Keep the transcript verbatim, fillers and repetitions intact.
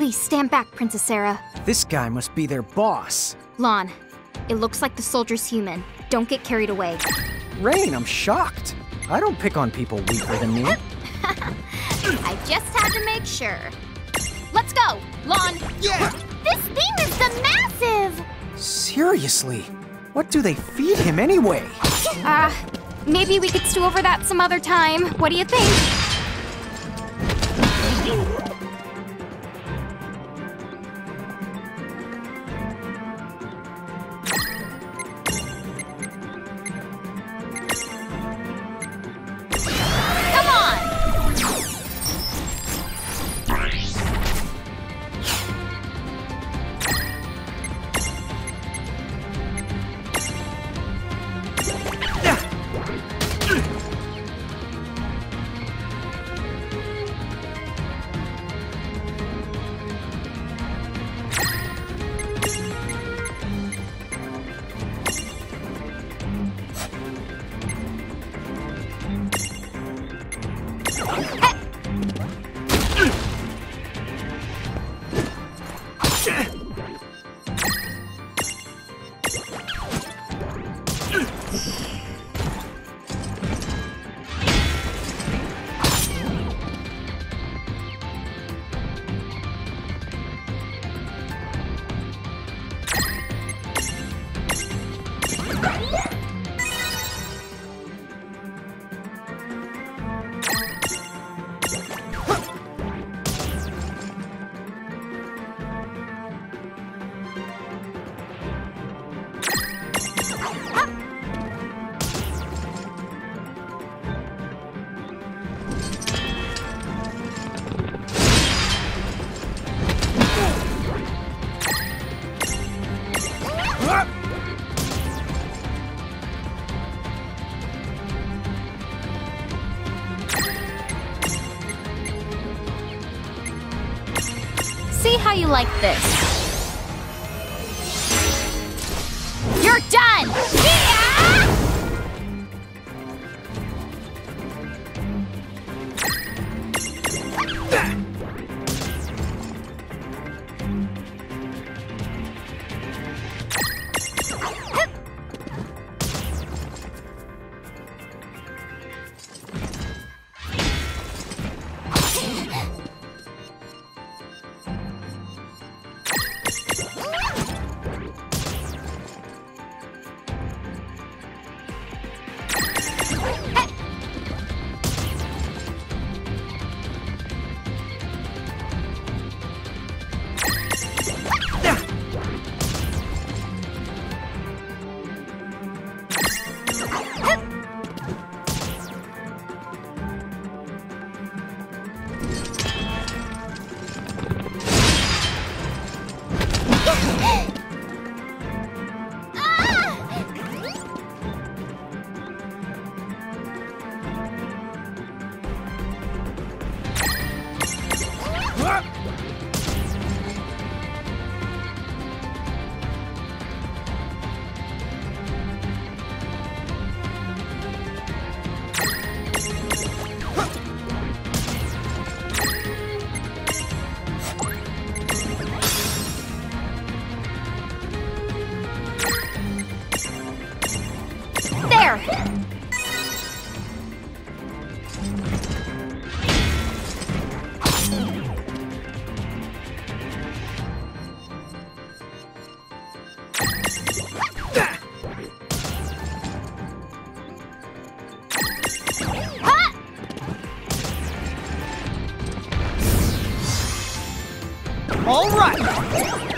Please stand back, Princess Sarah. This guy must be their boss. Lon, it looks like the soldier's human. Don't get carried away. Rain, I'm shocked. I don't pick on people weaker than me. I just had to make sure. Let's go, Lon. Yeah! This thing is the massive! Seriously, what do they feed him anyway? Uh, maybe we could stew over that some other time. What do you think? See how you like this. You're done! Yeah! All right!